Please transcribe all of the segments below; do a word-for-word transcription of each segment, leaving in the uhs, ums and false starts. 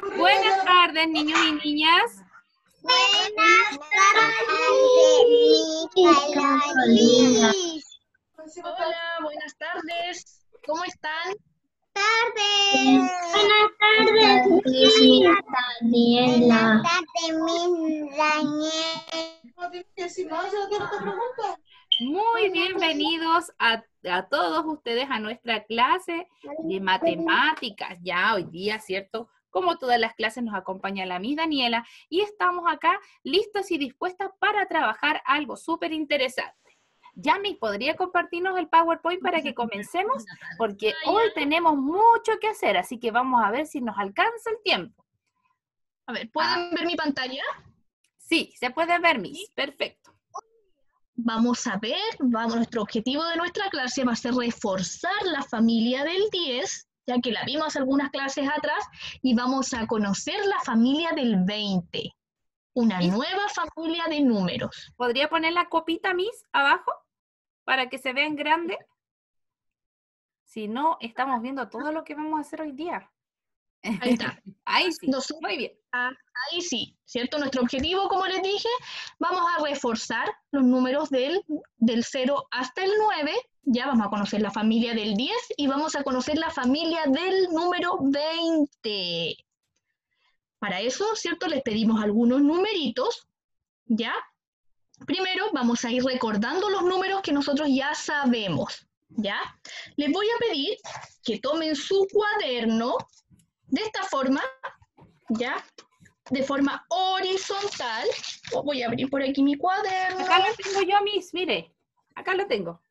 Buenas tardes, niños y niñas. Buenas tardes, Hola, buenas tardes. ¿Cómo están? tardes. Buenas tardes, Miss Daniela. Buenas tardes, Miss Daniela. Muy bienvenidos a, a todos ustedes a nuestra clase de matemáticas. Ya hoy día, ¿cierto? Como todas las clases nos acompaña la Miss Daniela y estamos acá listos y dispuestas para trabajar algo súper interesante. Yami, ¿podría compartirnos el PowerPoint para que comencemos? Porque hoy tenemos mucho que hacer, así que vamos a ver si nos alcanza el tiempo. A ver, ¿pueden Ah. ver mi pantalla? Sí, se puede ver, Miss. Perfecto. Vamos a ver, vamos, nuestro objetivo de nuestra clase va a ser reforzar la familia del diez, ya que la vimos algunas clases atrás, y vamos a conocer la familia del veinte, una Miss, nueva familia de números. ¿podría poner la copita, Miss, abajo? Para que se vean grande. Si no, estamos viendo todo lo que vamos a hacer hoy día. Ahí está. Ahí sí, Nosotros, muy bien. ah, ahí sí, ¿cierto? Nuestro objetivo, como les dije, vamos a reforzar los números del, del cero hasta el nueve. Ya vamos a conocer la familia del diez y vamos a conocer la familia del número veinte. Para eso, ¿cierto? Les pedimos algunos numeritos, ¿ya? Primero vamos a ir recordando los números que nosotros ya sabemos, ¿ya? Les voy a pedir que tomen su cuaderno de esta forma, ¿ya? De forma horizontal. Voy a abrir por aquí mi cuaderno. Acá lo tengo yo, Miss, mire. Acá lo tengo.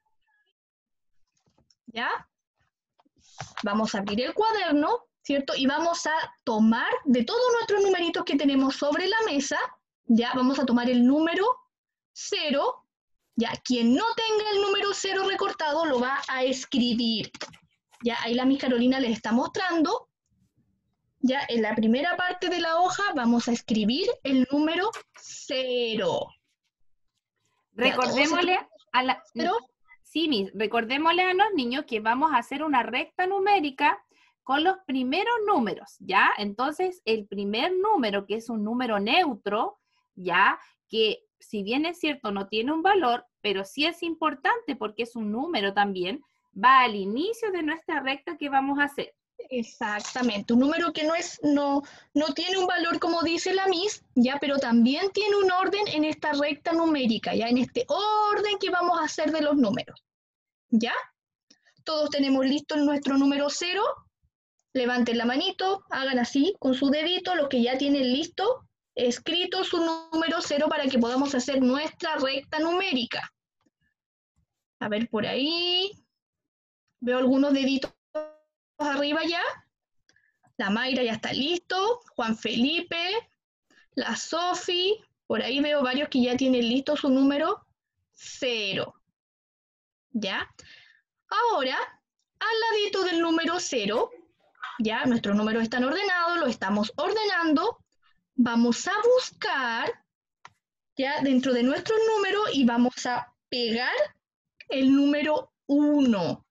¿Ya? Vamos a abrir el cuaderno, ¿cierto? Y vamos a tomar de todos nuestros numeritos que tenemos sobre la mesa, ¿ya? Vamos a tomar el número cero, ¿ya? Quien no tenga el número cero recortado lo va a escribir. Ya, ahí la Miss Carolina les está mostrando. Ya, en la primera parte de la hoja vamos a escribir el número cero. Recordémosle a la... ¿Cero? Sí, Miss, recordémosle a los niños que vamos a hacer una recta numérica con los primeros números, ¿ya? Entonces, el primer número, que es un número neutro, ¿ya? Que si bien es cierto, no tiene un valor, pero sí es importante porque es un número también, va al inicio de nuestra recta que vamos a hacer. Exactamente, un número que no, es, no, no tiene un valor como dice la Miss, ya, pero también tiene un orden en esta recta numérica, ya, en este orden que vamos a hacer de los números, ¿ya? Todos tenemos listo nuestro número cero, levanten la manito, hagan así con su dedito, los que ya tienen listo, escrito su número cero para que podamos hacer nuestra recta numérica. A ver por ahí, veo algunos deditos arriba ya. La Mayra ya está listo, Juan Felipe, la Sofi, por ahí veo varios que ya tienen listo su número cero. ¿Ya? Ahora, al ladito del número cero, ya nuestros números están ordenados, lo estamos ordenando, vamos a buscar ya dentro de nuestros números y vamos a pegar el número uno.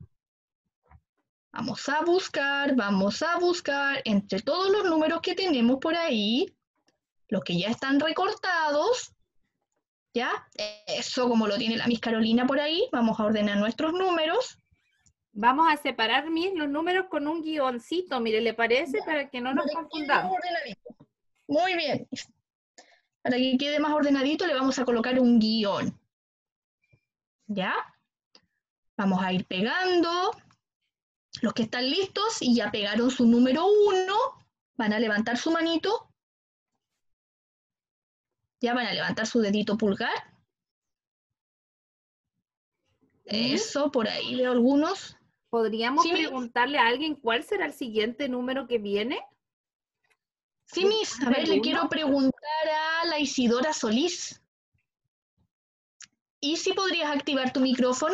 Vamos a buscar, vamos a buscar entre todos los números que tenemos por ahí, los que ya están recortados, ¿ya? Eso como lo tiene la Miss Carolina por ahí, vamos a ordenar nuestros números. Vamos a separar, Miss, los números con un guioncito, mire, ¿le parece? Ya, para que no nos para que quede más confundamos. ordenadito. Muy bien. Para que quede más ordenadito le vamos a colocar un guión. ¿Ya? Vamos a ir pegando. Los que están listos y ya pegaron su número uno, van a levantar su manito. Ya van a levantar su dedito pulgar. Eso, por ahí veo algunos. ¿Podríamos ¿Sí, preguntarle a alguien cuál será el siguiente número que viene? Sí, Miss. A ver, le quiero preguntar a la Isidora Solís. ¿Y si podrías activar tu micrófono?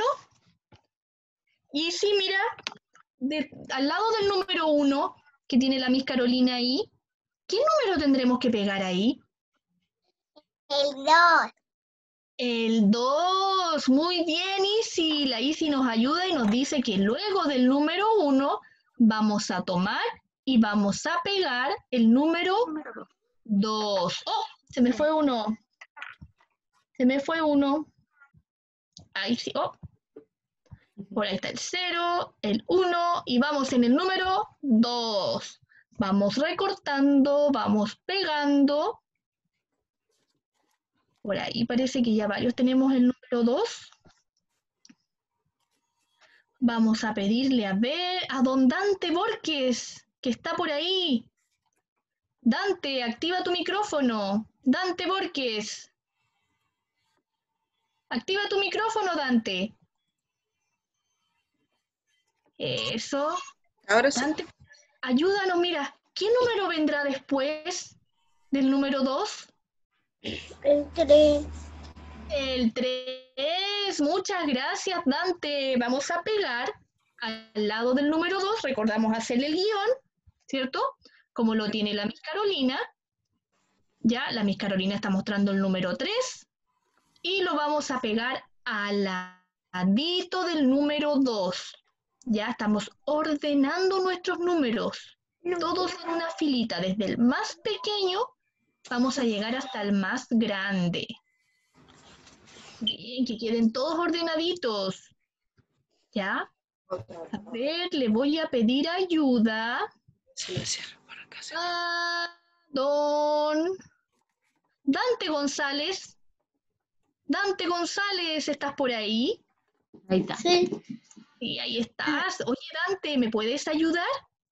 Y si, mira, de, al lado del número uno que tiene la Miss Carolina ahí, ¿qué número tendremos que pegar ahí? El dos. El dos. Muy bien, Isi. La Isi nos ayuda y nos dice que luego del número uno vamos a tomar y vamos a pegar el número dos. ¡Oh! Se me fue uno. Se me fue uno. Ahí sí. ¡Oh! Por ahí está el cero, el uno y vamos en el número dos. Vamos recortando, vamos pegando. Por ahí parece que ya varios tenemos el número dos. Vamos a pedirle a ver a don Dante Borges, que está por ahí. Dante, activa tu micrófono. Dante Borges. Activa tu micrófono, Dante. Eso. Ahora sí. Dante, ayúdanos, mira. ¿Qué número vendrá después del número dos? El tres. El tres. Muchas gracias, Dante. Vamos a pegar al lado del número dos. Recordamos hacer el guión, ¿cierto? Como lo tiene la Miss Carolina. Ya, la Miss Carolina está mostrando el número tres. Y lo vamos a pegar al ladito del número dos. Ya estamos ordenando nuestros números. Todos en una filita, desde el más pequeño, vamos a llegar hasta el más grande. Bien, que queden todos ordenaditos. ¿Ya? A ver, le voy a pedir ayuda a don Dante González. Dante González, ¿estás por ahí? Ahí está. Sí. Sí, ahí estás. Oye, Dante, ¿me puedes ayudar?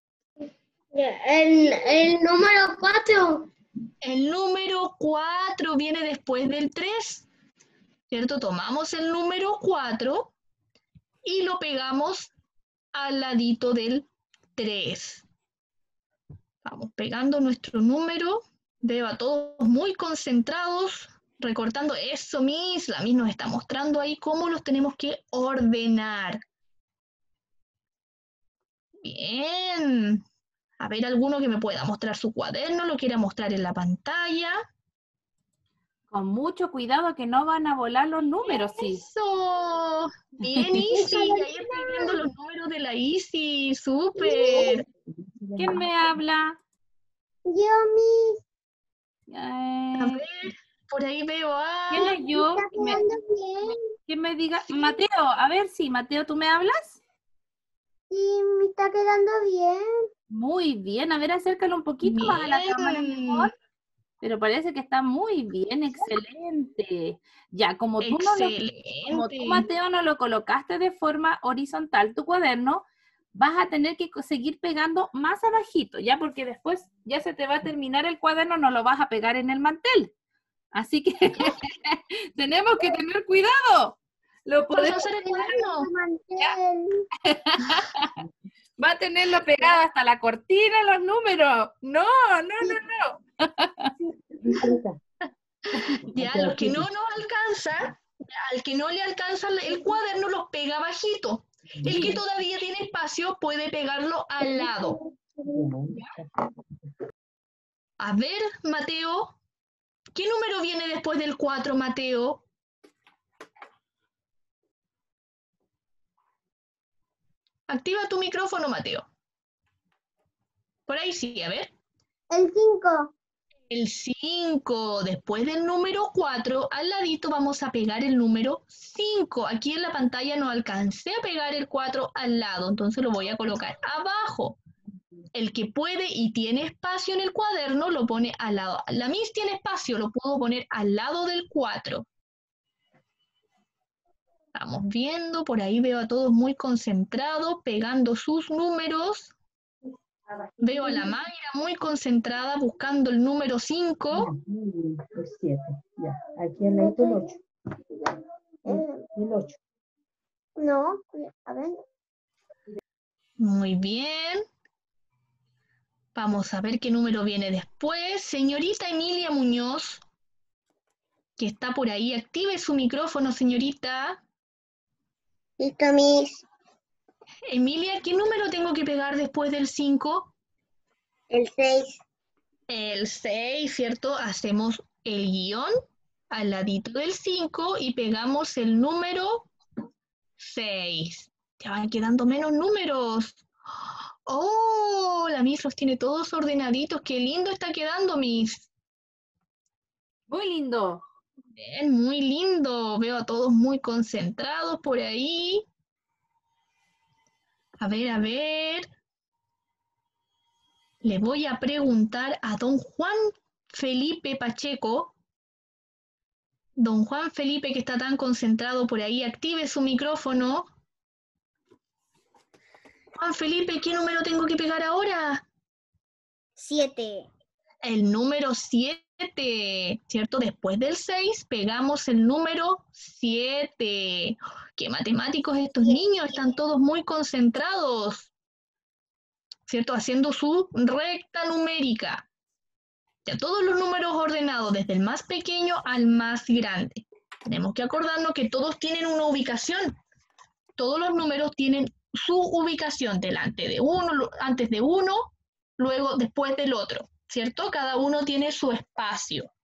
El, el número cuatro. El número cuatro viene después del tres, ¿cierto? Tomamos el número cuatro y lo pegamos al ladito del tres. Vamos pegando nuestro número. Veo a todos muy concentrados, recortando. Eso, Miss. La Miss nos está mostrando ahí cómo los tenemos que ordenar. Bien. A ver, alguno que me pueda mostrar su cuaderno, lo quiera mostrar en la pantalla. Con mucho cuidado que no van a volar los números, sí. ¡Eso! Bien, Isi. Ahí estoy viendo los números de la Isi. ¡Súper! ¿Quién me habla? Yo, mi. A Eh, ver, por ahí veo a... ¿Quién es yo? Está Que me, quedando bien. que me diga. Mateo, a ver si, Mateo, ¿tú me hablas? Sí, me está quedando bien. Muy bien, a ver, acércalo un poquito más a la cámara mejor. Pero parece que está muy bien, excelente. Ya, como tú, no lo, como tú, Excelente. Mateo, no lo colocaste de forma horizontal tu cuaderno, vas a tener que co- seguir pegando más abajito, ya, porque después ya se te va a terminar el cuaderno, no lo vas a pegar en el mantel. Así que tenemos que tener cuidado. Lo ¿Vas a podemos, hacer el cuaderno? Mantel. va a tenerlo pegado hasta la cortina, los números. No, no, no, no. Ya, los que no nos alcanza, al que no le alcanza el cuaderno, los pega bajito. El que todavía tiene espacio puede pegarlo al lado. A ver, Mateo, ¿qué número viene después del cuatro, Mateo? Activa tu micrófono, Mateo. Por ahí sí, a ver. El cinco. El cinco, después del número cuatro, al ladito vamos a pegar el número cinco. Aquí en la pantalla no alcancé a pegar el cuatro al lado, entonces lo voy a colocar abajo. El que puede y tiene espacio en el cuaderno lo pone al lado. La Miss tiene espacio, lo puedo poner al lado del cuatro. Estamos viendo, por ahí veo a todos muy concentrados, pegando sus números. Veo a la Mayra muy concentrada buscando el número cinco. El siete, ya. Aquí al ladito el ocho. Eh, El ocho. no, a ver. Muy bien. Vamos a ver qué número viene después. Señorita Emilia Muñoz, que está por ahí. Active su micrófono, señorita. Listo, mis. Emilia, ¿qué número tengo que pegar después del cinco? El seis. El seis, ¿cierto? Hacemos el guión al ladito del cinco y pegamos el número seis. Ya van quedando menos números. Oh, la Miss los tiene todos ordenaditos. Qué lindo está quedando, Miss. Muy lindo. Bien, muy lindo. Veo a todos muy concentrados por ahí. A ver, a ver. Le voy a preguntar a don Juan Felipe Pacheco. Don Juan Felipe, que está tan concentrado por ahí, active su micrófono. Juan Felipe, ¿qué número tengo que pegar ahora? Siete. El número siete, ¿cierto? Después del seis, pegamos el número siete. ¡Qué matemáticos estos niños! Están todos muy concentrados, ¿cierto? Haciendo su recta numérica. Ya todos los números ordenados, desde el más pequeño al más grande. Tenemos que acordarnos que todos tienen una ubicación. Todos los números tienen su ubicación delante de uno, antes de uno, luego después del otro, ¿cierto? Cada uno tiene su espacio.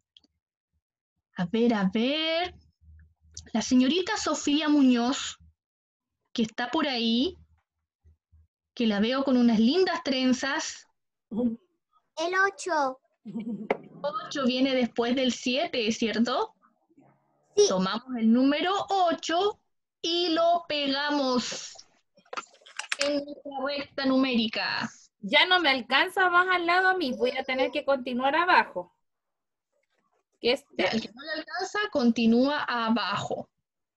A ver, a ver. La señorita Sofía Muñoz, que está por ahí, que la veo con unas lindas trenzas. El ocho. ocho viene después del siete, ¿cierto? Sí. Tomamos el número ocho y lo pegamos en nuestra recta numérica. Ya no me alcanza más al lado a mí. Voy a tener que continuar abajo. Que es Ya, el que no le alcanza continúa abajo.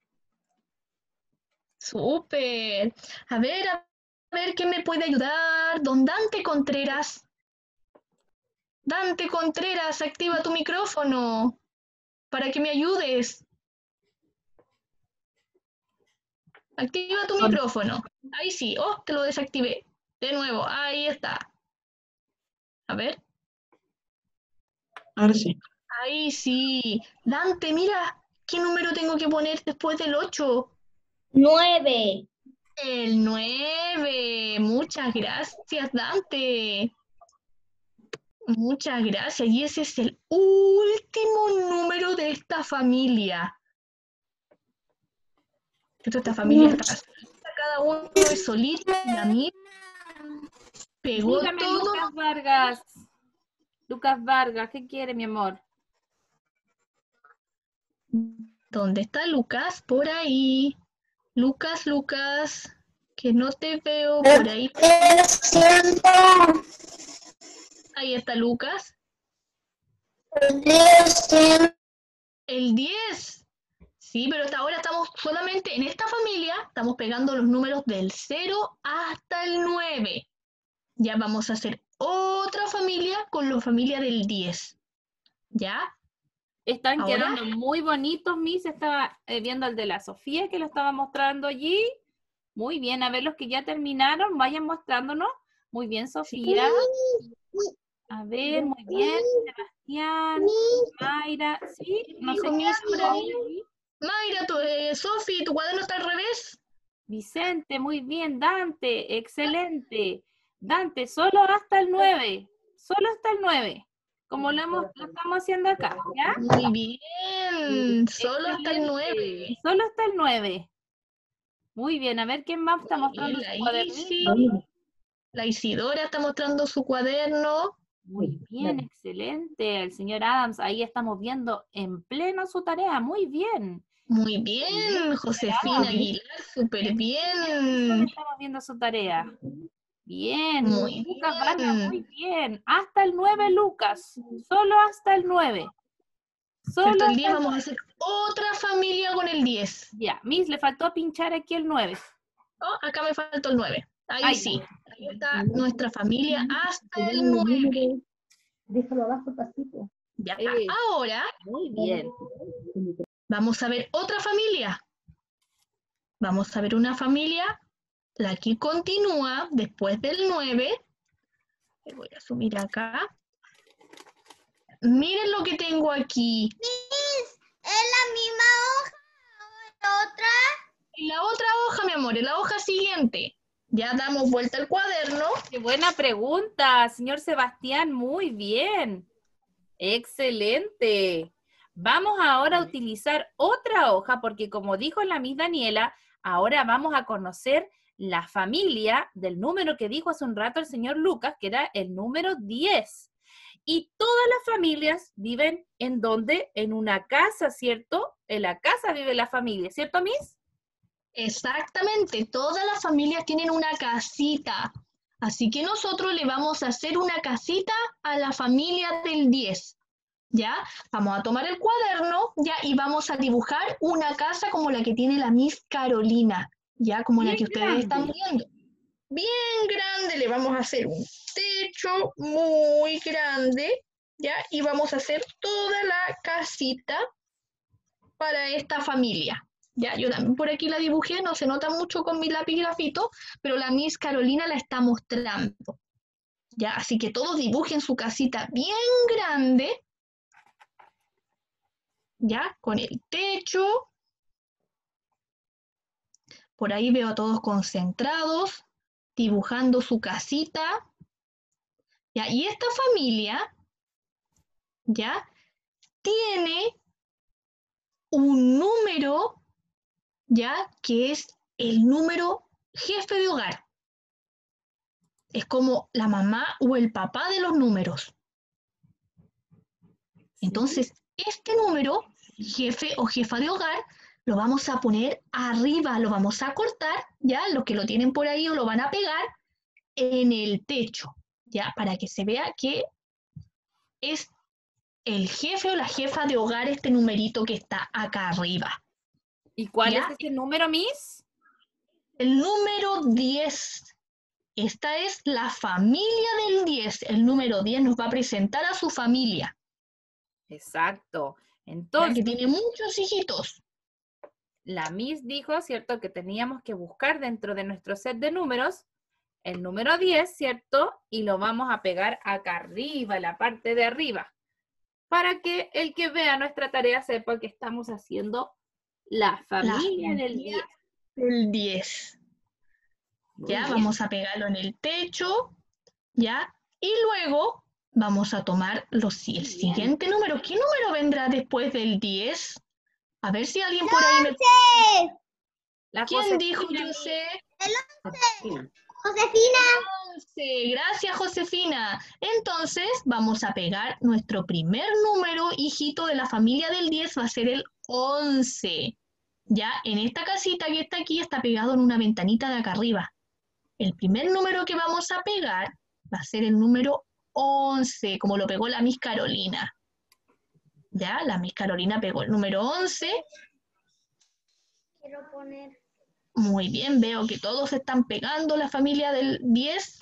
Súper. A ver, a ver, ¿quién me puede ayudar? Don Dante Contreras. Dante Contreras, activa tu micrófono para que me ayudes. Activa tu micrófono. Ahí sí. Oh, te lo desactivé. De nuevo, ahí está. A ver. Ahora sí. Ahí sí. Dante, mira, ¿qué número tengo que poner después del ocho? Nueve. El nueve. Muchas gracias, Dante. Muchas gracias. Y ese es el último número de esta familia. Esta familia está solita, cada uno es solito. La mía pegó Dígame, todo. Lucas Vargas. Lucas Vargas, ¿qué quiere, mi amor? ¿Dónde está Lucas? Por ahí. Lucas, Lucas, que no te veo por ahí. Ahí está Lucas. El diez. Sí, pero hasta ahora estamos solamente en esta familia, estamos pegando los números del cero hasta el nueve. Ya vamos a hacer otra familia con la familia del diez. ¿Ya? Están ¿Ahora? quedando muy bonitos, Miss. Estaba eh, viendo el de la Sofía, que lo estaba mostrando allí. Muy bien, a ver los que ya terminaron, vayan mostrándonos. Muy bien, Sofía. A ver, muy bien. Sebastián, Mayra. ¿Sí? No sé Hijo, qué Miss, hace por ahí. ahí. Mayra, tu, eh, Sofi, ¿tu cuaderno está al revés? Vicente, muy bien. Dante, excelente. Dante, solo hasta el nueve. Solo hasta el nueve. Como lo, hemos, lo estamos haciendo acá, ¿ya? Muy bien, solo hasta el Excelente. nueve. Solo hasta el nueve. Muy bien, a ver quién más está Muy mostrando bien, su la Isi. cuadernito. La Isidora está mostrando su cuaderno. Muy bien, excelente. El señor Adams, ahí estamos viendo en pleno su tarea. Muy bien. Muy bien, Josefina Aguilar, súper bien. Estamos viendo su tarea. Bien. Muy Lucas bien. Vargas, muy bien. Hasta el nueve, Lucas. Solo hasta el nueve. Solo Cierto, el hasta diez el vamos a hacer otra familia con el diez. Ya, Miss, le faltó pinchar aquí el nueve. Oh, acá me faltó el nueve. Ahí Ahí sí. Ahí está nuestra familia hasta el nueve. Déjalo abajo, pasito. Ya. Eh. Ahora Muy bien. vamos a ver otra familia. Vamos a ver una familia, la que continúa después del nueve. Le voy a subir acá. Miren lo que tengo aquí. Miss, ¿es la misma hoja o la otra? En la otra hoja, mi amor, en la hoja siguiente. Ya damos vuelta al cuaderno. Qué buena pregunta, señor Sebastián. Muy bien. Excelente. Vamos ahora a utilizar otra hoja porque como dijo la Miss Daniela, ahora vamos a conocer la familia del número que dijo hace un rato el señor Lucas, que era el número diez. Y todas las familias viven en donde, en una casa, ¿cierto? En la casa vive la familia, ¿cierto, Miss? Exactamente, todas las familias tienen una casita. Así que nosotros le vamos a hacer una casita a la familia del diez. ¿Ya? Vamos a tomar el cuaderno, ¿ya? Y vamos a dibujar una casa como la que tiene la Miss Carolina, ¿ya? Como la Bien que ustedes grande. están viendo. Bien grande, le vamos a hacer un techo muy grande, ¿ya? Y vamos a hacer toda la casita para esta familia. Ya, yo también por aquí la dibujé, no se nota mucho con mi lápiz grafito, pero la Miss Carolina la está mostrando. Ya, así que todos dibujen su casita bien grande, ya, con el techo. Por ahí veo a todos concentrados, dibujando su casita. Ya, y esta familia, ya, tiene un número, ya, que es el número jefe de hogar. Es como la mamá o el papá de los números. Entonces, este número, jefe o jefa de hogar, lo vamos a poner arriba, lo vamos a cortar, ya, los que lo tienen por ahí o lo van a pegar en el techo, ya, para que se vea que es el jefe o la jefa de hogar este numerito que está acá arriba. ¿Y cuál ¿Ya? es ese número, Miss? El número diez. Esta es la familia del diez. El número diez nos va a presentar a su familia, Exacto. ya Entonces, que tiene muchos hijitos. la Miss dijo, ¿cierto?, que teníamos que buscar dentro de nuestro set de números el número diez, ¿cierto? Y lo vamos a pegar acá arriba, en la parte de arriba, para que el que vea nuestra tarea sepa que estamos haciendo la familia La del familia diez. del diez. Muy Ya, bien. vamos a pegarlo en el techo, ya, y luego vamos a tomar los, el siguiente número. ¿Qué número vendrá después del diez? A ver si alguien por ahí me... once. La ¿Quién Josefina, dijo yo Miss. sé? Josefina. once. Gracias, Josefina. Entonces, vamos a pegar nuestro primer número, hijito de la familia del diez, va a ser el once. Ya, en esta casita que está aquí, está pegado en una ventanita de acá arriba. El primer número que vamos a pegar va a ser el número once, como lo pegó la Miss Carolina. Ya, la Miss Carolina pegó el número once. Quiero poner. Muy bien, veo que todos están pegando la familia del diez.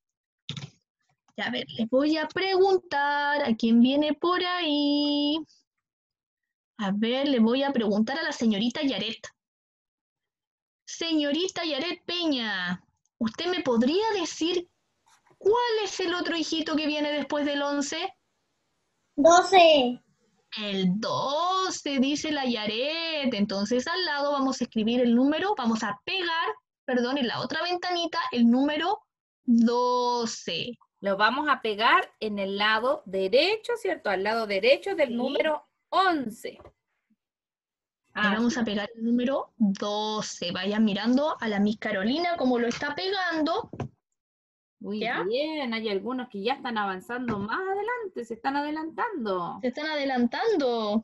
Ya, a ver, les voy a preguntar a quién viene por ahí. A ver, le voy a preguntar a la señorita Yaret. Señorita Yaret Peña, ¿usted me podría decir cuál es el otro hijito que viene después del once? doce. El doce, dice la Yaret. Entonces al lado vamos a escribir el número, vamos a pegar, perdón, en la otra ventanita el número doce. Lo vamos a pegar en el lado derecho, ¿cierto? Al lado derecho del Sí. número once. Ahí Ah, vamos a pegar el número doce. Vayan mirando a la Miss Carolina cómo lo está pegando. muy ¿Ya? bien. Hay algunos que ya están avanzando más adelante, se están adelantando. Se están adelantando.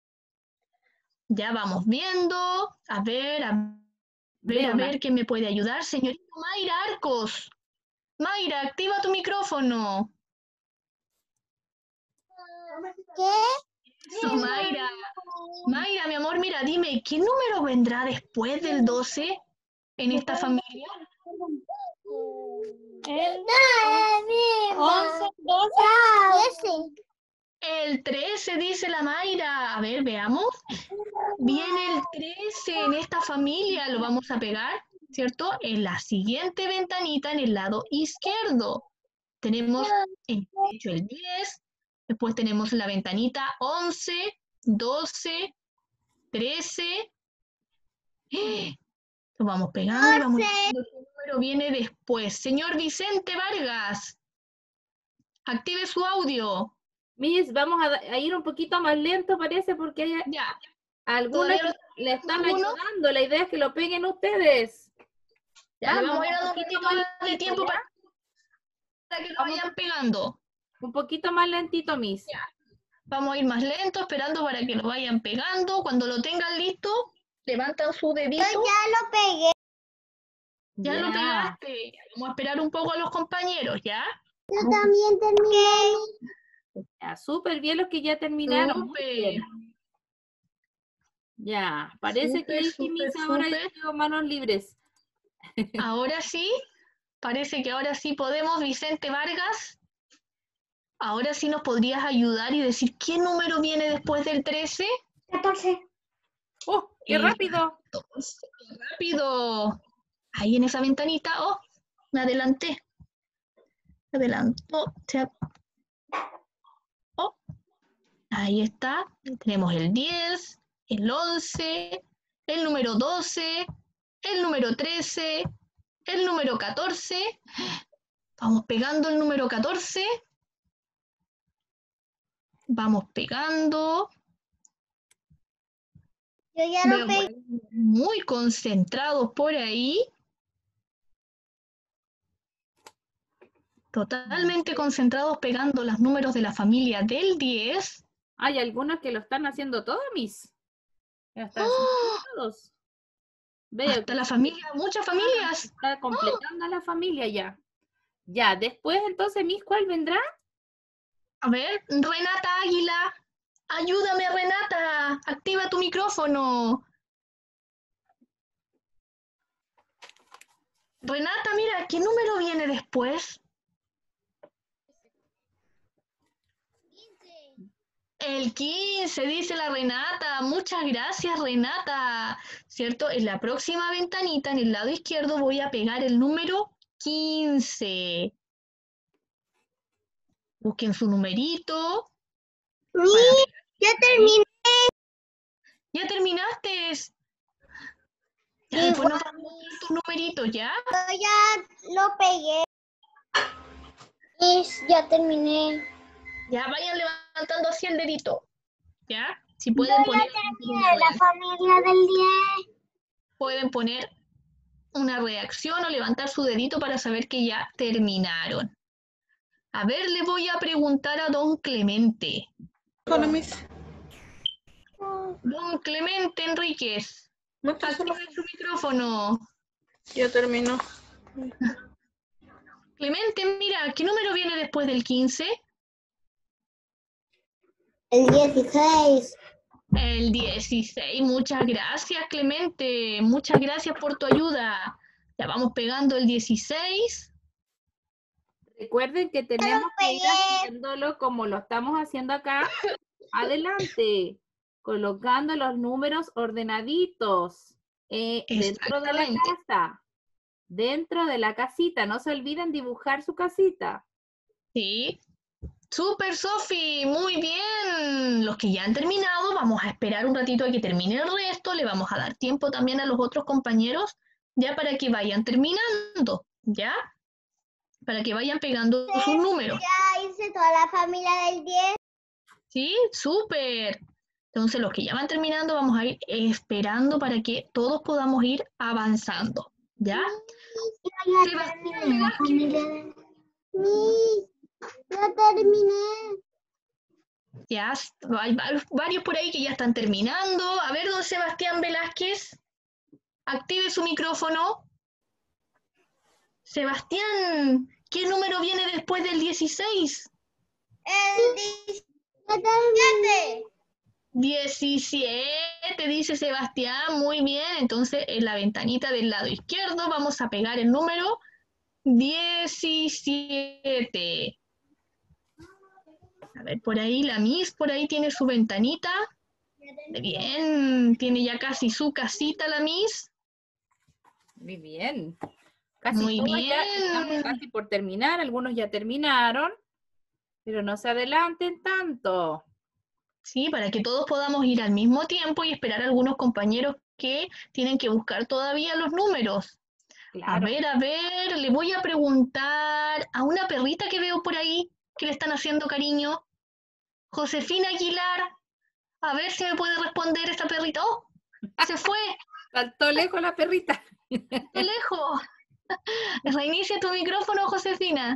Ya vamos viendo. A ver, a ver, Veo a una. ver, ¿quién me puede ayudar? Señorita Mayra Arcos. Mayra, activa tu micrófono. ¿Qué? Eso, Mayra. Mayra, mi amor, mira, dime, ¿qué número vendrá después del doce en esta familia? El once, doce. El trece, dice la Mayra. A ver, veamos. Viene el trece en esta familia, lo vamos a pegar, ¿cierto? En la siguiente ventanita, en el lado izquierdo. Tenemos en el techo el diez, después tenemos la ventanita once, doce, trece. Lo vamos pegando y vamos viendo qué número viene después. Señor Vicente Vargas, active su audio. Miss, vamos a, a ir un poquito más lento, parece, porque hay Ya, algunos ¿Todavía que le están alguno? ayudando. La idea es que lo peguen ustedes. Ya le Vamos, vamos a ir un dando un poquito poquito más más de lentito, tiempo ¿ya? para, para que lo Vamos vayan pegando. un poquito más lentito, Miss. Vamos a ir más lento, esperando para que lo vayan pegando. Cuando lo tengan listo, levantan su dedito. Yo ya lo pegué. Ya lo Ya. pegaste. Vamos a esperar un poco a los compañeros, ¿ya? Yo también terminé. Ya, súper bien los que ya terminaron. Muy Súper. bien. Ya, parece que Súper, ahí sí, súper, Miss, ahora ya súper. tengo manos libres. Ahora sí, parece que ahora sí podemos. Vicente Vargas, ahora sí nos podrías ayudar y decir qué número viene después del trece. catorce. ¡Oh, qué El rápido! catorce, qué rápido. Ahí en esa ventanita, oh, me adelanté. Me adelantó. Se- Oh, ahí está. Tenemos el diez, el once, el número doce, el número trece, el número catorce. Vamos pegando el número catorce. Vamos pegando. Yo ya Veo lo por pegué. ahí muy concentrados por ahí. Totalmente concentrados pegando los números de la familia del diez. Hay algunos que lo están haciendo todo, Miss. Ya están haciendo todos. Veo Hasta que la sí, familia, muchas familias. está completando a la familia ya. Ya, después entonces, Miss, ¿cuál vendrá? A ver, Renata Águila, ayúdame Renata, activa tu micrófono. Renata, mira, ¿qué número viene después? El quince, dice la Renata. Muchas gracias, Renata. ¿Cierto? En la próxima ventanita, en el lado izquierdo, voy a pegar el número quince. Busquen su numerito. Para pegar. Ya terminé. ¿Ya terminaste? Ya Sí, después nos vamos a mostrar tus numeritos, ¿ya? Yo ya lo pegué. Miss, ya terminé. Ya vayan levantando así el dedito. ¿Ya? Si Yo pueden ya poner terminé una la reacción, familia del diez. pueden poner una reacción o levantar su dedito para saber que ya terminaron. A ver, le voy a preguntar a don Clemente. Hola, Miss. Don Clemente Enríquez, Muestra solo. active su micrófono. Ya terminó. Clemente, mira, ¿qué número viene después del quince? El dieciséis. El dieciséis. Muchas gracias, Clemente. Muchas gracias por tu ayuda. Ya vamos pegando el dieciséis. Recuerden que tenemos que ir pegué. haciéndolo como lo estamos haciendo acá. Adelante. Colocando los números ordenaditos eh, dentro de la Exactamente. casa. Dentro de la casita. No se olviden dibujar su casita. Sí. Super, Sofi, muy bien. Los que ya han terminado, vamos a esperar un ratito a que termine el resto. Le vamos a dar tiempo también a los otros compañeros, ya para que vayan terminando, ¿ya? Para que vayan pegando sus números. Ya hice toda la familia del diez. ¿Sí? Súper. Entonces, los que ya van terminando, vamos a ir esperando para que todos podamos ir avanzando, ¿ya? Yo ya Sebastián terminé la Velázquez. familia del Miss, ya terminé. Ya hay varios por ahí que ya están terminando. A ver, don Sebastián Velázquez, active su micrófono. Sebastián, ¿qué número viene después del dieciséis? El diecisiete. diecisiete, dice Sebastián, muy bien. Entonces, en la ventanita del lado izquierdo vamos a pegar el número diecisiete. A ver, por ahí la Miss, por ahí tiene su ventanita. Bien, tiene ya casi su casita la Miss. Muy bien. Casi Muy todos ya estamos bien. casi por terminar. Algunos ya terminaron. Pero no se adelanten tanto. Sí, para que todos podamos ir al mismo tiempo y esperar a algunos compañeros que tienen que buscar todavía los números. Claro. A ver, a ver, le voy a preguntar a una perrita que veo por ahí que le están haciendo cariño. Josefina Aguilar, a ver si me puede responder esta perrita. ¡Oh! Se fue, Saltó lejos la perrita. de lejos. Reinicia tu micrófono, Josefina.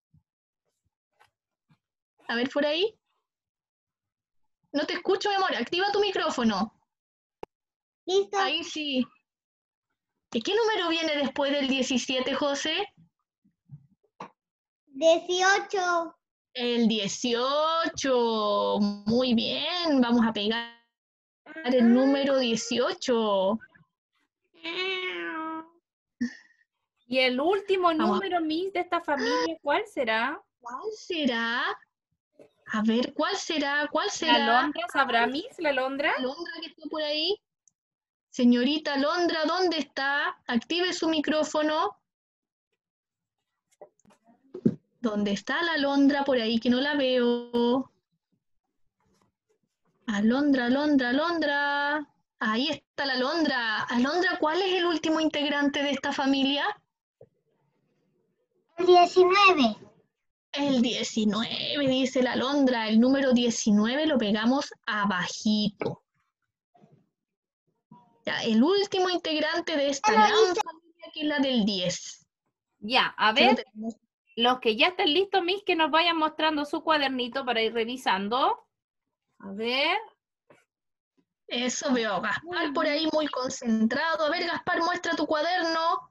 A ver, por ahí. No te escucho, mi amor. Activa tu micrófono. Listo. Ahí sí. ¿Y qué número viene después del diecisiete, José? dieciocho. El dieciocho. Muy bien. Vamos a pegar el número dieciocho. Y el último Vamos a- número, Miss, de esta familia, ¿cuál será? ¿Cuál será? A ver, ¿cuál será? ¿Cuál ¿La será? Alondra? ¿Sabrá, Miss, la Alondra? Alondra que está por ahí. Señorita Alondra, ¿dónde está? Active su micrófono. ¿Dónde está la Alondra por ahí que no la veo? Alondra, Alondra, Alondra. Ahí está la Alondra. Alondra, ¿cuál es el último integrante de esta familia? El diecinueve. El diecinueve, dice la Alondra. El número diecinueve lo pegamos abajito. Ya, el último integrante de esta gran familia que es la del diez. Ya, a Solo ver, tenemos- los que ya estén listos, Miss, que nos vayan mostrando su cuadernito para ir revisando. A ver. Eso veo a Gaspar por ahí muy concentrado. A ver, Gaspar, muestra tu cuaderno.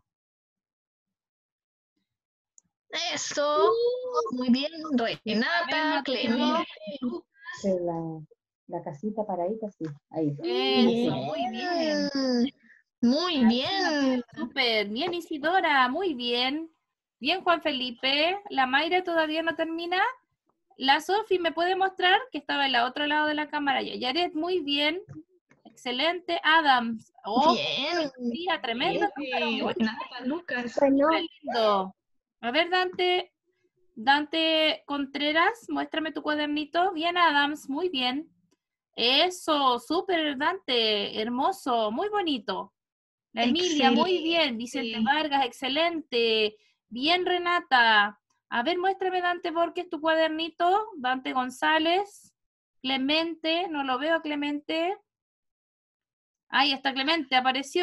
Eso. Muy bien. Renata, Mateo. Clemente. Sí, la, la casita paradita, sí. Ahí. Eso, muy bien. Muy bien. Súper, bien Isidora, muy bien. Bien Juan Felipe. La Mayra todavía no termina. La Sofi, ¿me puede mostrar? Que estaba en el otro lado de la cámara ya. Yaret, muy bien. Excelente. Adams. Oh, Bien. Sofía, tremendo. Bien. Renata, Lucas. Bueno, Qué lindo. A ver, Dante. Dante Contreras, muéstrame tu cuadernito. Bien, Adams, muy bien. Eso, súper, Dante, hermoso, muy bonito. La Emilia, muy bien. Vicente Excelente. Vargas, excelente. Bien, Renata. A ver, muéstrame, Dante Borges, tu cuadernito. Dante González. Clemente, no lo veo a Clemente. Ahí está Clemente, apareció.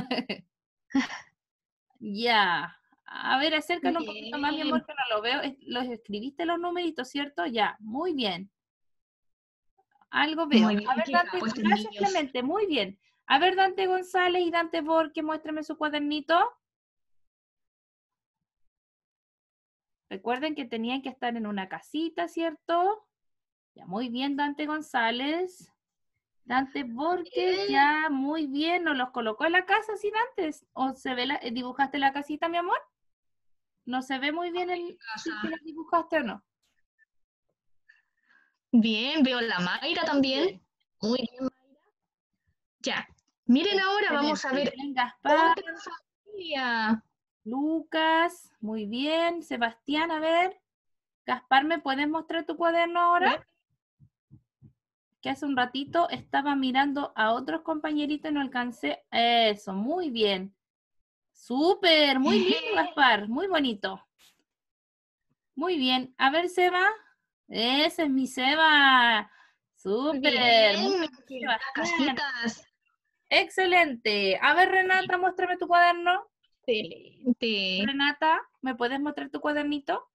Ya. A ver, acércalo un poquito más, mi Bien. amor, que no lo veo. Es- Los escribiste los numeritos, ¿cierto? Ya, muy bien. Algo veo. Muy bien, A ver, qué Dante, capo estos gracias, niños. Clemente, muy bien. A ver, Dante González y Dante Borges, muéstrame su cuadernito. Recuerden que tenían que estar en una casita, ¿cierto? Ya, muy bien, Dante González. Dante Borges, ya, muy bien. ¿Nos los colocó en la casa sin antes? ¿O se ve la, eh, dibujaste la casita, mi amor? ¿No se ve muy bien el si Casa. que la dibujaste o no? Bien, veo la Mayra también. Muy bien, Mayra. Ya. Miren ahora, vamos a ver Bien, Gaspar, otra familia. Lucas, muy bien. Sebastián, a ver. Gaspar, ¿me puedes mostrar tu cuaderno ahora? Que hace un ratito estaba mirando a otros compañeritos y no alcancé. Eso, muy bien. Súper, muy lindo, Gaspar, muy bonito. Muy bien. A ver, Seba. Ese es mi Seba. Súper. Muy Bien, bien, las Sebastián. casitas. Excelente. A ver, Renata, muéstrame tu cuaderno. Excelente. Renata, ¿me puedes mostrar tu cuadernito?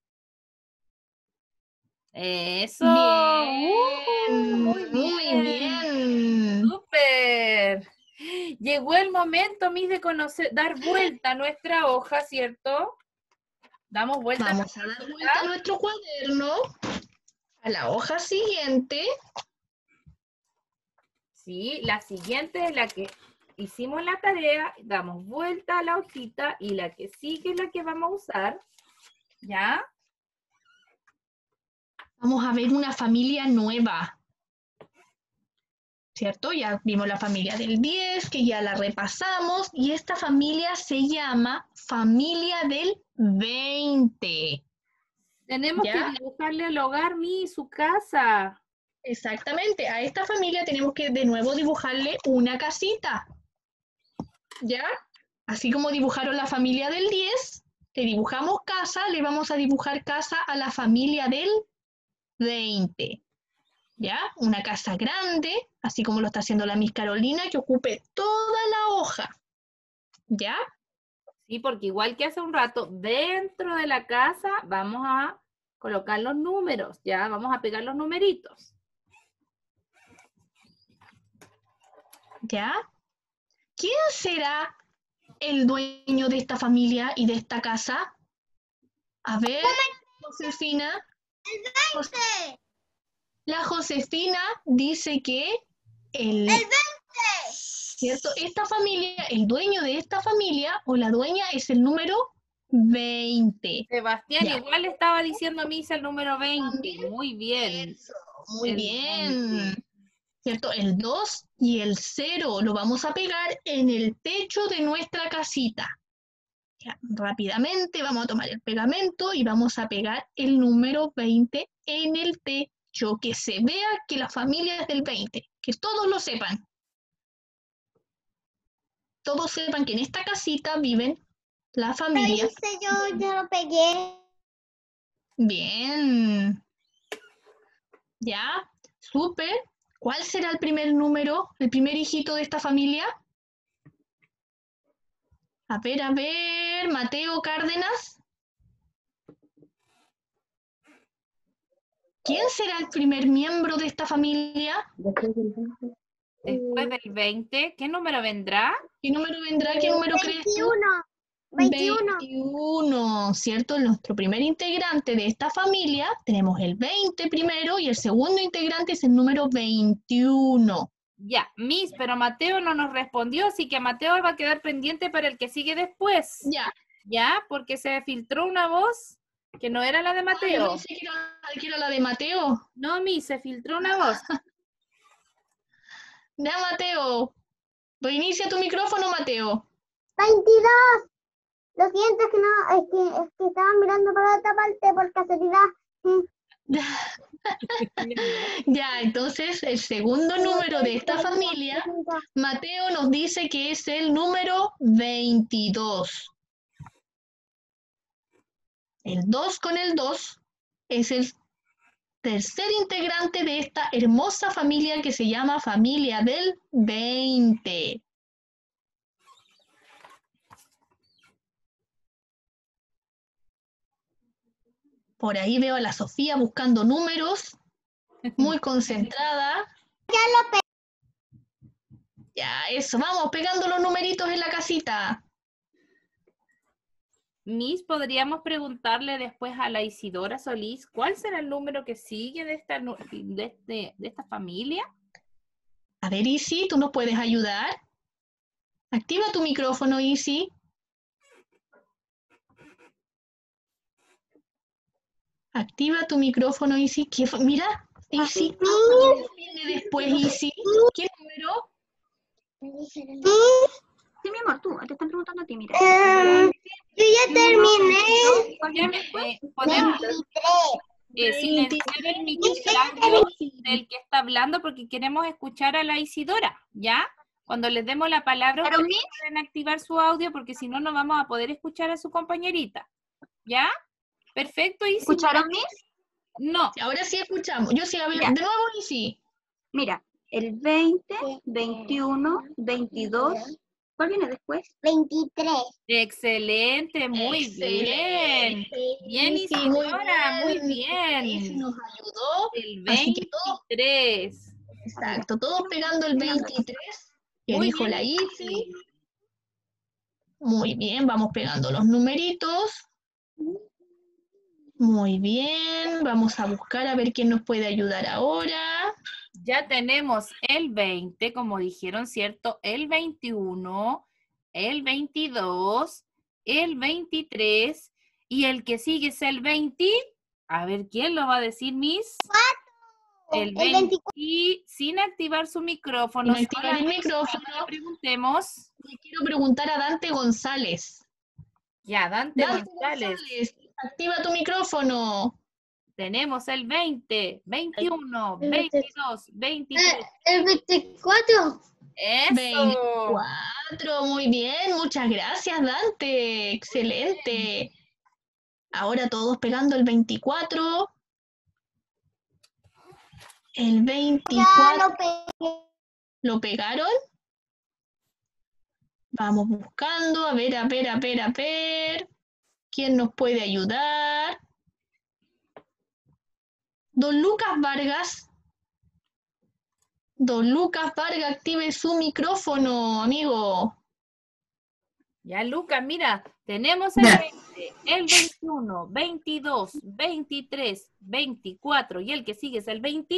Eso. Bien, Uh, muy muy bien. bien. Súper. Llegó el momento, Miss, de conocer, dar vuelta a nuestra hoja, ¿cierto? Damos vuelta. Vamos a dar vuelta a nuestro cuaderno, a la hoja siguiente. Sí, la siguiente es la que hicimos la tarea, damos vuelta a la hojita y la que sigue es la que vamos a usar. ¿Ya? Vamos a ver una familia nueva. ¿Cierto? Ya vimos la familia del diez, que ya la repasamos, y esta familia se llama familia del veinte. Tenemos ¿Ya? que dibujarle al hogar, mi, su casa. Exactamente, a esta familia tenemos que de nuevo dibujarle una casita. ¿Ya? Así como dibujaron la familia del diez, le dibujamos casa, le vamos a dibujar casa a la familia del veinte. ¿Ya? Una casa grande, así como lo está haciendo la Miss Carolina, que ocupe toda la hoja. ¿Ya? Sí, porque igual que hace un rato, dentro de la casa vamos a colocar los números, ya vamos a pegar los numeritos. ¿Ya? ¿Quién será el dueño de esta familia y de esta casa? A ver, Josefina. Jos- La Josefina dice que el, El veinte. ¿cierto? Esta familia, el dueño de esta familia o la dueña es el número veinte. Sebastián Ya. igual estaba diciendo Misa el número veinte. También. Muy bien. Eso, muy El bien. veinte. ¿Cierto? El dos y el cero lo vamos a pegar en el techo de nuestra casita. Ya, rápidamente vamos a tomar el pegamento y vamos a pegar el número veinte en el techo, que se vea que la familia es del veinte, que todos lo sepan. Todos sepan que en esta casita viven la Lo familia. hice yo, yo lo pegué. Bien. Ya, súper. ¿Cuál será el primer número, el primer hijito de esta familia? A ver, a ver, Mateo Cárdenas. ¿Quién será el primer miembro de esta familia? Después del veinte. Después del veinte, ¿qué número vendrá? ¿Qué número vendrá? ¿Qué número crees tú? veintiuno. veintiuno. veintiuno, ¿cierto? Nuestro primer integrante de esta familia, tenemos el veinte primero y el segundo integrante es el número veintiuno. Ya, Miss, pero Mateo no nos respondió, así que Mateo va a quedar pendiente para el que sigue después. Ya. Ya, porque se filtró una voz que no era la de Yo Mateo. pensé que era, que era la de Mateo. No, Miss, se filtró una voz. Ya, Mateo. Reinicia tu micrófono, Mateo. veintidós. Lo siento, es que no, es que, es que estaba mirando para otra parte por casualidad. Ya, entonces el segundo número de esta familia, Mateo nos dice que es el número veintidós. El dos con el dos es el tercer integrante de esta hermosa familia que se llama familia del veinte. Por ahí veo a la Sofía buscando números, muy concentrada. Ya lo pegué. Ya, eso, vamos, pegando los numeritos en la casita. Miss, podríamos preguntarle después a la Isidora Solís, ¿cuál será el número que sigue de esta, nu- de este- de esta familia? A ver, Isi, ¿tú nos puedes ayudar? Activa tu micrófono, Isi. Activa tu micrófono, Isi. ¿Qué fue? Mira, Isi. ¿Qué viene después, Isi? ¿Qué número? Sí, mi amor, tú, te están preguntando a ti, mira. Eh, yo ya terminé. ¿Cuál Ya, viene después? eh, podemos veintitrés. eh, silenciar el micrófono del que está hablando porque queremos escuchar a la Isidora, ¿ya? Cuando les demos la palabra, Pero, ustedes Miss, pueden activar su audio porque si no, no vamos a poder escuchar a su compañerita, ¿ya? Perfecto, Isi. ¿escucharon, Miss? No, Ahora sí escuchamos. Yo sí, a ver, Ya. de nuevo, Isi. Mira, el veinte, veintiuno, veintidós. ¿Cuál viene después? veintitrés. excelente, muy bien. Bien, Isi, muy Isidora, muy bien. Isi bien. nos ayudó. El Así que todos, veintitrés. exacto, todos pegando el veintitrés, que Muy dijo bien, la Isi. Muy bien, vamos pegando los numeritos. Muy bien, vamos a buscar a ver quién nos puede ayudar ahora. Ya tenemos el veinte, como dijeron, ¿cierto? El veintiuno, el veintidós, el veintitrés y el que sigue es el veinte. A ver, ¿quién lo va a decir, Miss? El El veinte, veinticuatro. sin activar su micrófono. Sin activar el solamente micrófono. le preguntemos. Le quiero preguntar a Dante González. Ya, Dante, Dante González. González, activa tu micrófono. Tenemos el veinte, veintiuno, veintidós, veintitrés. El veinticuatro. ¡Eso! veinticuatro, muy bien, muchas gracias, Dante. Excelente. Ahora todos pegando el veinticuatro. El Ya veinticuatro. lo pegué. ¿Lo pegaron? Vamos buscando, a ver, a ver, a ver, a ver. ¿Quién nos puede ayudar? Don Lucas Vargas. Don Lucas Vargas, active su micrófono, amigo. Ya, Lucas, mira, tenemos el veinte, el veintiuno, veintidós, veintitrés, veinticuatro y el que sigue es el veinte.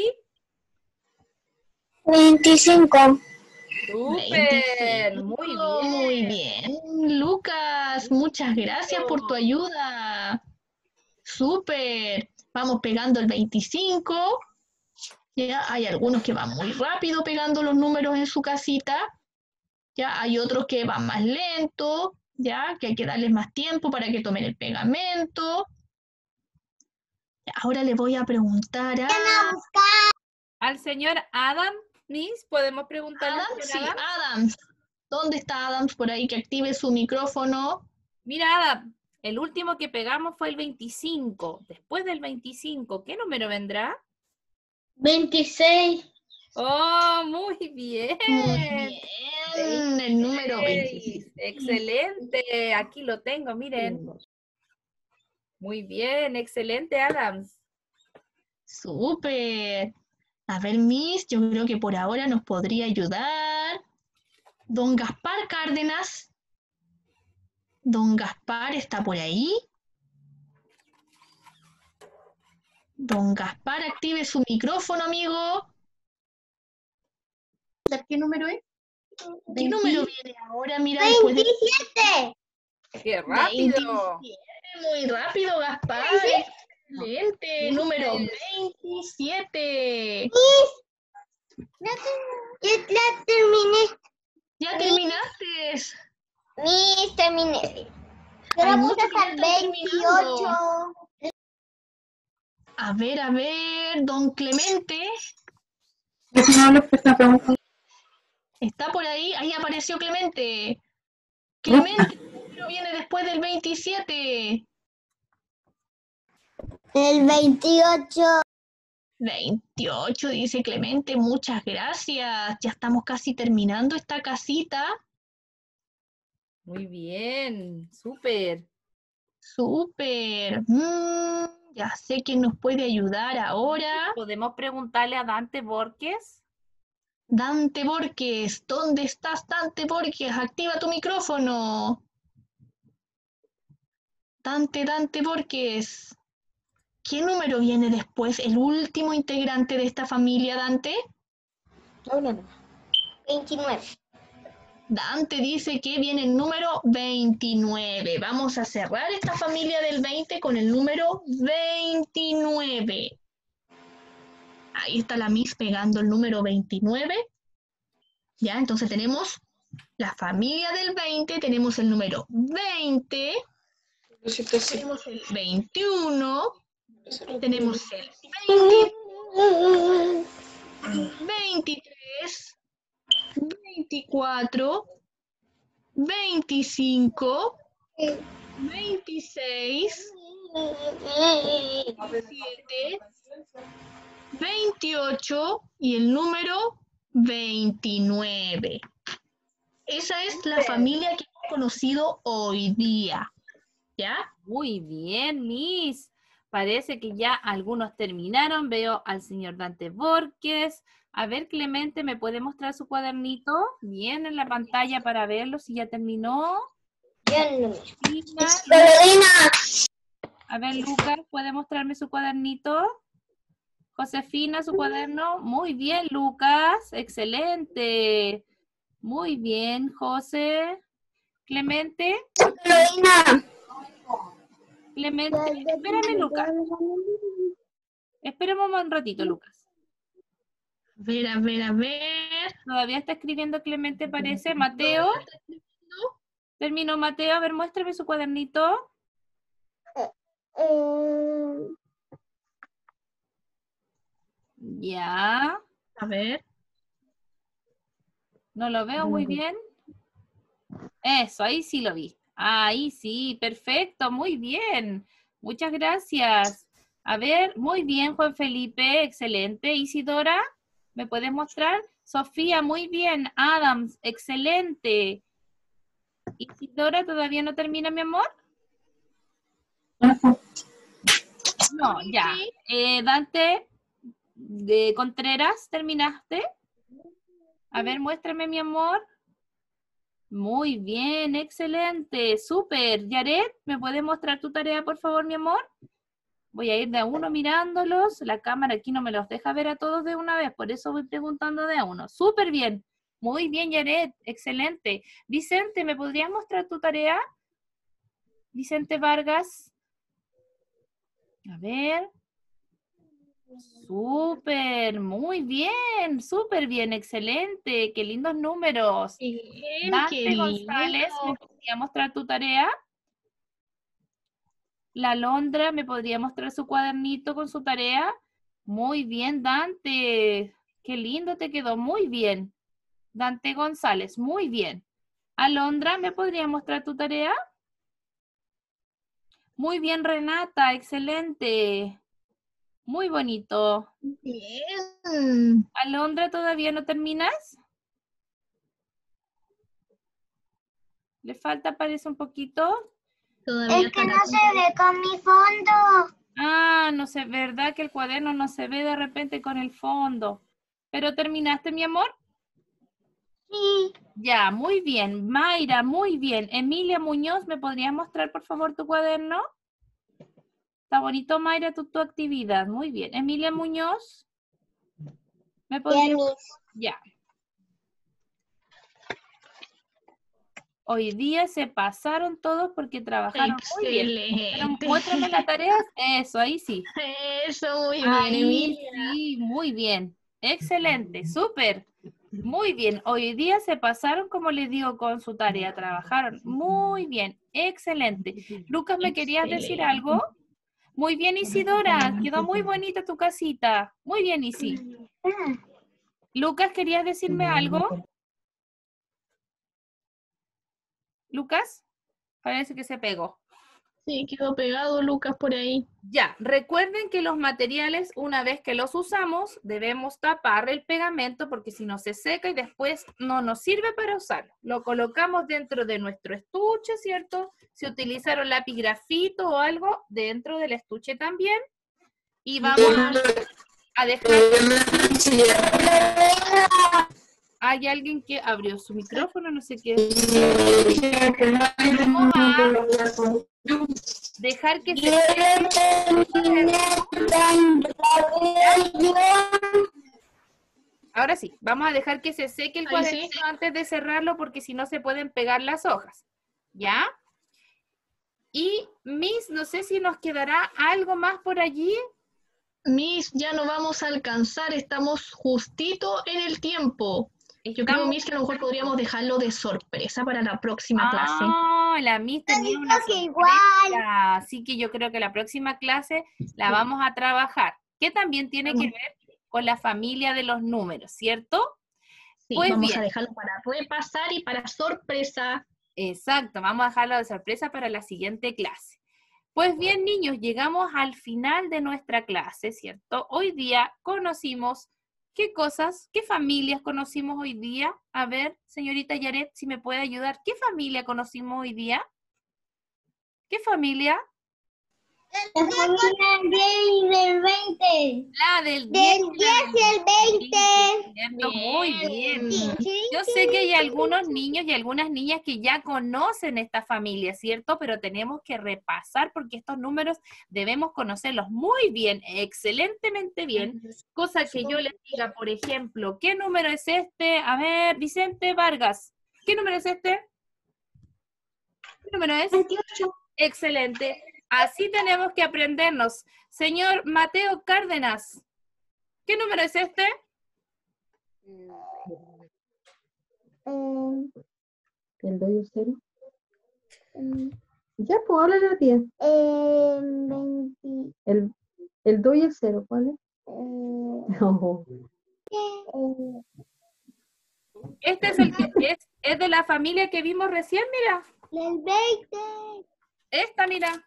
veinticinco. ¡Súper! Muy bien. Muy bien. Lucas, muchas gracias por tu ayuda. Súper. Vamos pegando el veinticinco. Ya hay algunos que van muy rápido pegando los números en su casita. Ya hay otros que van más lento, ya que hay que darles más tiempo para que tomen el pegamento. Ahora le voy a preguntar a Al señor Adam, Miss, ¿podemos preguntarle al Adams. Sí, señor Adam? Adams. ¿Dónde está Adams? Por ahí que active su micrófono. Mira, Adam, el último que pegamos fue el veinticinco. Después del veinticinco, ¿qué número vendrá? veintiséis. ¡Oh, muy bien! Muy bien. El número veintiséis. Excelente. Aquí lo tengo, miren. Muy bien, excelente, Adams. Súper. A ver, Miss, yo creo que por ahora nos podría ayudar don Gaspar Cárdenas. Don Gaspar está por ahí. Don Gaspar, active su micrófono, amigo. ¿Qué número es? ¿Qué número viene ahora? Mira, después de... veintisiete. ¡Qué rápido! veintisiete, muy rápido, Gaspar. Excelente. Número veintisiete. Ya la terminé. ¿Ya terminaste? Mis, terminé. Yo Hay la muchos puse que ya hasta el están veintiocho. A ver, a ver, don Clemente. ¿Está por ahí? Ahí apareció Clemente. Clemente, ¿qué número viene después del veintisiete? El veintiocho. veintiocho, dice Clemente. Muchas gracias. Ya estamos casi terminando esta casita. Muy bien, súper. Súper. Mm, ya sé quién nos puede ayudar ahora. ¿Podemos preguntarle a Dante Borges? Dante Borges, ¿dónde estás, Dante Borges? Activa tu micrófono. Dante, Dante Borges. ¿Qué número viene después? ¿El último integrante de esta familia, Dante? veintinueve. Dante dice que viene el número veintinueve. Vamos a cerrar esta familia del veinte con el número veintinueve. Ahí está la Miss pegando el número veintinueve. Ya, entonces tenemos la familia del veinte, tenemos el número veinte, tenemos el veintiuno, tenemos el veinte, veintitrés, veinticuatro, veinticinco, veintiséis, veintisiete, veintiocho y el número veintinueve. Esa es la familia que hemos conocido hoy día. ¿Ya? Muy bien, Miss. Parece que ya algunos terminaron. Veo al señor Dante Borges. A ver, Clemente, ¿me puede mostrar su cuadernito? Bien en la pantalla para verlo si ya terminó. Bien. Fina. A ver, Lucas, ¿puede mostrarme su cuadernito? Josefina, su cuaderno. Muy bien, Lucas. Excelente. Muy bien, José. Clemente. Clemente, espérame, Lucas. Espérame un ratito, Lucas. A ver, a ver, a ver. Todavía está escribiendo Clemente, parece. Mateo. Terminó Mateo. A ver, muéstrame su cuadernito. Eh, Ya. A ver. No lo veo muy bien. Eso, ahí sí lo vi. Ahí sí, perfecto, muy bien. Muchas gracias. A ver, muy bien, Juan Felipe, excelente. Isidora, ¿me puedes mostrar? Sofía, muy bien. Adams, excelente. Isidora, ¿todavía no termina, mi amor? No, ya. Eh, Dante de Contreras, ¿terminaste? A ver, muéstrame, mi amor. Muy bien, excelente, súper. Yaret, ¿me puedes mostrar tu tarea, por favor, mi amor? Voy a ir de a uno mirándolos. La cámara aquí no me los deja ver a todos de una vez, por eso voy preguntando de a uno. Súper bien. Muy bien, Yaret, excelente. Vicente, ¿me podrías mostrar tu tarea? Vicente Vargas. A ver. Súper, muy bien, súper bien, excelente. Qué lindos números. Bien, Dante qué González, ¿me lindo. podría mostrar tu tarea? La Londra, ¿me podría mostrar su cuadernito con su tarea? Muy bien, Dante. Qué lindo te quedó, muy bien. Dante González, muy bien. Alondra, ¿me podría mostrar tu tarea? Muy bien, Renata, excelente. Muy bonito. Bien. Alondra, ¿todavía no terminas? ¿Le falta, parece, un poquito? Todavía Es está que la no se ve con mi fondo. Ah, no sé, ¿verdad que el cuaderno no se ve de repente con el fondo? ¿Pero terminaste, mi amor? Sí. Ya, muy bien. Mayra, muy bien. Emilia Muñoz, ¿me podrías mostrar, por favor, tu cuaderno? Está bonito, Mayra, tu, tu actividad. Muy bien. Emilia Muñoz, ¿me podrías? Ya. Hoy día se pasaron todos porque trabajaron muy bien. Pero Excelente. muéstrame la tarea. Eso, ahí sí. Eso, muy bien, Ahí Emilia. sí, muy bien. Excelente, súper. Muy bien. Hoy día se pasaron, como les digo, con su tarea. Trabajaron muy bien. Excelente. Lucas, ¿me querías decir Excelente. algo? Muy bien, Isidora. Quedó muy bonita tu casita. Muy bien, Isi. Lucas, ¿querías decirme algo? Lucas, parece que se pegó. Sí, quedó pegado Lucas por ahí. Ya, recuerden que los materiales, una vez que los usamos, debemos tapar el pegamento porque si no se seca y después no nos sirve para usarlo. Lo colocamos dentro de nuestro estuche, ¿cierto? Si utilizaron lápiz grafito o algo, dentro del estuche también. Y vamos a, a dejar... Hay alguien que abrió su micrófono, no sé qué. Vamos a dejar que se... Ahora sí, vamos a dejar que se seque el Ahí cuadernito sí. antes de cerrarlo porque si no se pueden pegar las hojas. ¿Ya? Y Miss, no sé si nos quedará algo más por allí. Miss, ya no vamos a alcanzar, estamos justito en el tiempo. Yo creo, Estamos... Miss, que a lo mejor podríamos dejarlo de sorpresa para la próxima clase. Ah, la Miss tenía una que sorpresa. igual. Así que yo creo que la próxima clase la vamos a trabajar. Que también tiene que ver con la familia de los números, ¿cierto? Sí, Pues vamos bien. a dejarlo para repasar y para sorpresa. Exacto, vamos a dejarlo de sorpresa para la siguiente clase. Pues bien, niños, llegamos al final de nuestra clase, ¿cierto? Hoy día conocimos, ¿qué cosas, qué familias conocimos hoy día? A ver, señorita Yaret, si me puede ayudar. ¿Qué familia conocimos hoy día? ¿Qué familia? La familia diez y del veinte. La del diez. Del diez y el veinte. ¿Cierto? Muy bien. Sí, Yo sé que hay algunos niños y algunas niñas que ya conocen esta familia, ¿cierto? Pero tenemos que repasar porque estos números debemos conocerlos muy bien, excelentemente bien. Cosa que yo les diga, por ejemplo, ¿qué número es este? A ver, Vicente Vargas, ¿qué número es este? ¿Qué número es? veintiocho. Excelente. Así tenemos que aprendernos. Señor Mateo Cárdenas, ¿qué número es este? Eh, ¿El doy el cero? eh, Ya, pues háblale a la tía. eh, veinte. El, el doy el cero, ¿cuál es? Eh, No. eh, Este es el que es, es de la familia que vimos recién, mira. el veinte. Esta, mira.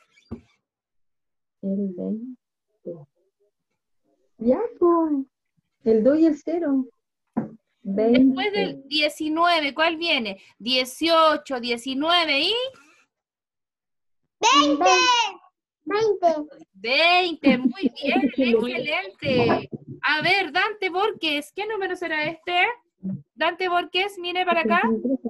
El veinte. Ya, pues. El doy el cero. Después del veinte. diecinueve, ¿cuál viene? dieciocho, diecinueve y veinte. veinte. veinte. Muy bien, excelente. A ver, Dante Borges, ¿qué número será este? Dante Borges, mire para acá.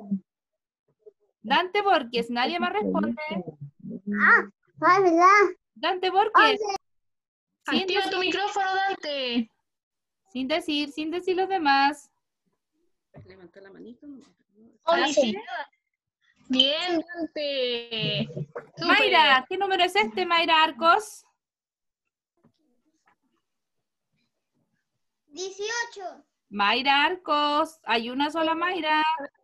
Dante Borges, nadie más responde. Ah, ah, ¿verdad? Dante Borges, sin Activa tu decir, micrófono, Dante. sin decir, sin decir los demás. Levanta la manito. No. once. Bien, Dante. Súper. Mayra, ¿qué número es este, Mayra Arcos? dieciocho. Mayra Arcos, hay una sola Mayra.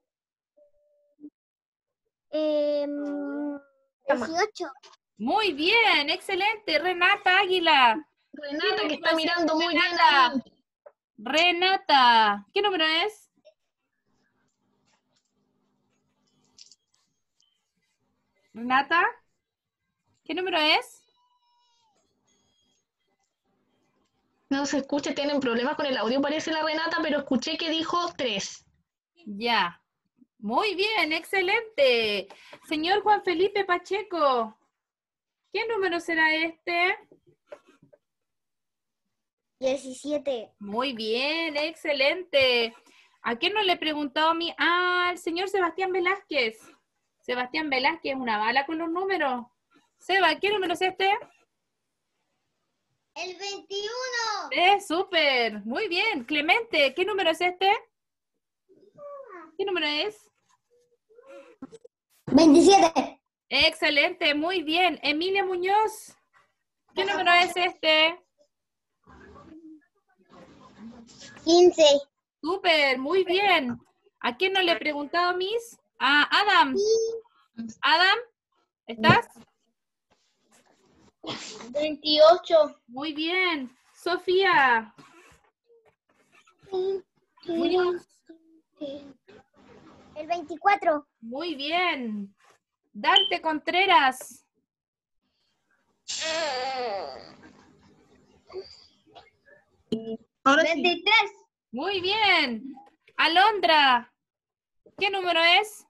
Eh, dieciocho. Muy bien, excelente. Renata Águila. Renata, que está mirando muy bien Renata. ahí. Renata, ¿qué número es? Renata, ¿qué número es? No se escucha, tienen problemas con el audio, parece la Renata, pero escuché que dijo tres. Ya. Muy bien, excelente. Señor Juan Felipe Pacheco, ¿qué número será este? diecisiete. Muy bien, excelente. ¿A quién no le he preguntado a mí? Ah, al señor Sebastián Velázquez. Sebastián Velázquez, una bala con los números. Seba, ¿qué número es este? El veintiuno. Eh, súper, muy bien. Clemente, ¿qué número es este? ¿Qué número es? veintisiete. Excelente, muy bien. Emilia Muñoz, ¿qué número es este? quince. Súper, muy bien. ¿A quién no le he preguntado, Miss? A Adam. Adam, ¿estás? veintiocho. Muy bien. Sofía. Muñoz. El veinticuatro. Muy bien. Dante Contreras. Ahora sí. veintitrés. Muy bien. Alondra. ¿Qué número es?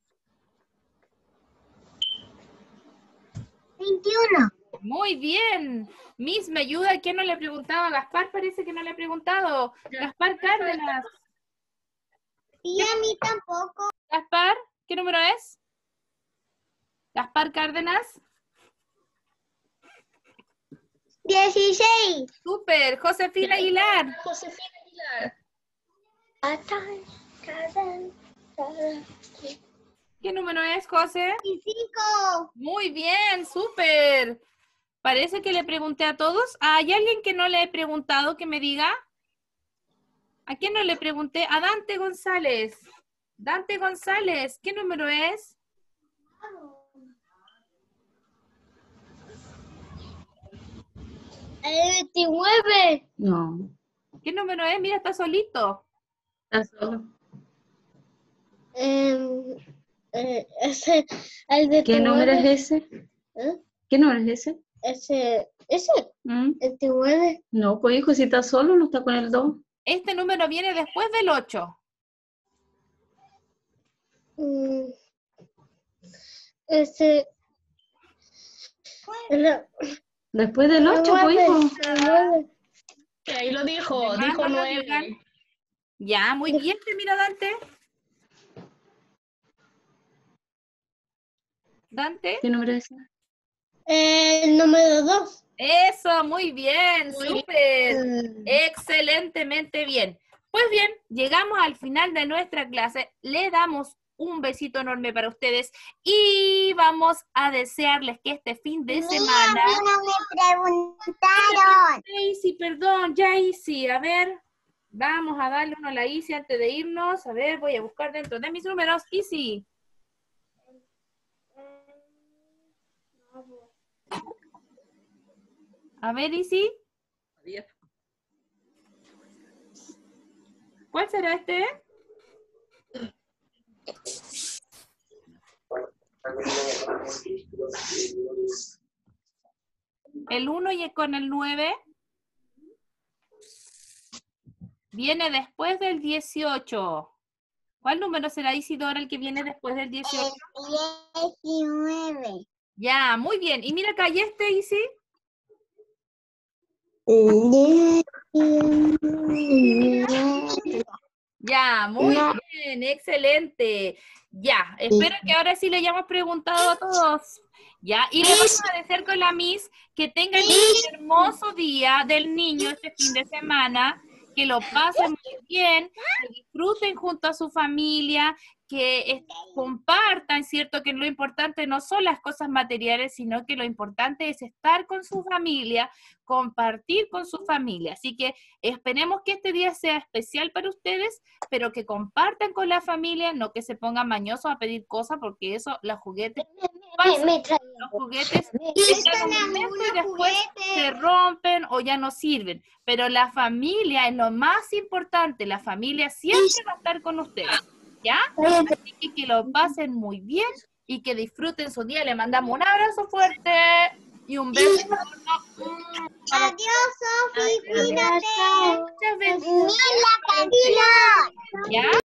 veintiuno. Muy bien. Miss, ¿me ayuda? ¿Quién no le ha preguntado? A Gaspar parece que no le ha preguntado. Gaspar Cárdenas. Y a mí tampoco. Gaspar, ¿qué número es? Gaspar Cárdenas. dieciséis. Súper. Josefina Aguilar. Josefina Aguilar. ¿Qué número es, José? veinticinco. Muy bien, súper. Parece que le pregunté a todos. ¿Hay alguien que no le he preguntado que me diga? ¿A quién no le pregunté? A Dante González. Dante González, ¿qué número es? El veintinueve. No, ¿Qué número es? Mira, está solito. está solo. Eh, eh, ese, el ¿Qué veintinueve. número es ese? ¿Eh? ¿Qué número es ese? Ese, ese, ¿Mm? el veintinueve. No, pues hijo, si está solo, no está con el dos. Este número viene después del ocho. Mm, ese, el, Después del ocho, pues nueve, hijo. el nueve. Que ahí lo dijo, Demás dijo no lo nueve. digan. Ya, muy bien, mira, Dante. Dante. ¿Qué número es ese? El número dos. Eso, muy bien, Muy súper. Mm. Excelentemente bien. Pues bien, llegamos al final de nuestra clase. Le damos un besito enorme para ustedes y vamos a desearles que este fin de semana... no me preguntaron. Yaisy, perdón, Yaisy, a ver, vamos a darle uno a la Isi antes de irnos. A ver, voy a buscar dentro de mis números. Isi. A ver, Isi, ¿cuál será este? El uno y con el nueve. viene después del dieciocho. ¿Cuál número será, Isidora, el que viene después del dieciocho? diecinueve. Ya, muy bien. Y mira acá, ¿y este, Isi? Ya, muy bien, excelente. Ya, espero que ahora sí le hayamos preguntado a todos. Ya, y le vamos a desear con la Miss que tengan un hermoso día del niño este fin de semana, que lo pasen muy bien, que disfruten junto a su familia, que eh, compartan, ¿cierto? Que lo importante no son las cosas materiales, sino que lo importante es estar con su familia, compartir con su familia. Así que esperemos que este día sea especial para ustedes, pero que compartan con la familia, no que se pongan mañosos a pedir cosas, porque eso, los juguetes, pasan, los juguetes están un momento y después se rompen o ya no sirven. Pero la familia es lo más importante, la familia siempre va a estar con ustedes, ¿ya? Así que que lo pasen muy bien y que disfruten su día. Le mandamos un abrazo fuerte y un beso enorme. Adiós, Sofi, cuídate. Muchas bendiciones. Mira, canción. ¿Ya?